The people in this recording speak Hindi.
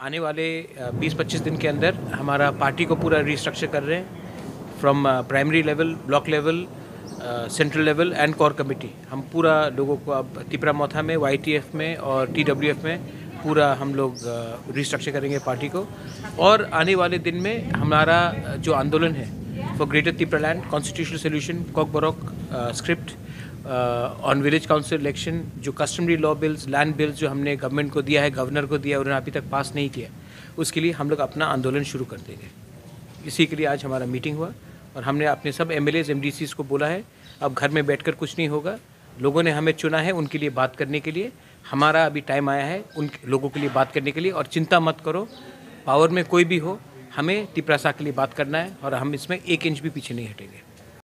आने वाले 20-25 दिन के अंदर हमारा पार्टी को पूरा रिस्ट्रक्चर कर रहे हैं from primary level, block level, central level and core committee. हम पूरा लोगों को अब तिपरामौथा में, YTF में और TWF में पूरा हम लोग रिस्ट्रक्चर करेंगे पार्टी को। और आने वाले दिन में हमारा जो आंदोलन है for greater Tipraland, constitutional solution, Kokborok script on village council election, जो customary law bills, land bills जो हमने गवर्नमेंट को दिया है, गवर्नर को दिया है, उन्होंने अभी तक पास नहीं किया, उसके लिए हम लोग अपना आंदोलन शुरू कर देंगे। इसी के लिए आज हमारा मीटिंग हुआ और हमने अपने सब MLAs, MDCs को बोला है अब घर में बैठकर कुछ नहीं होगा। लोगों ने हमें चुना है उनके लिए बात करने के लिए। हमारा अभी टाइम आया है उन लोगों के लिए बात करने के लिए। और चिंता मत करो, पावर में कोई भी हो, हमें तिपरासा के लिए बात करना है और हम इसमें 1 इंच भी पीछे नहीं हटेंगे।